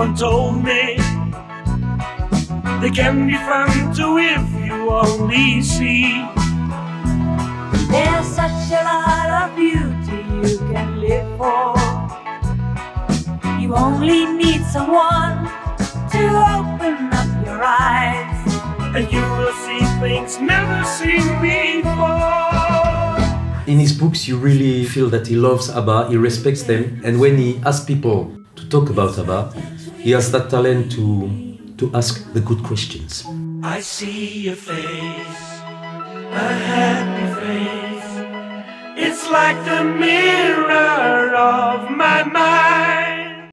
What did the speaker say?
Someone told me they can be fun too if you only see. There's such a lot of beauty you can live for. You only need someone to open up your eyes, and you will see things never seen before. In his books, you really feel that he loves ABBA, he respects them, and when he asks people to talk about ABBA, he has that talent to ask the good questions. I see your face, a happy face. It's like the mirror of my mind.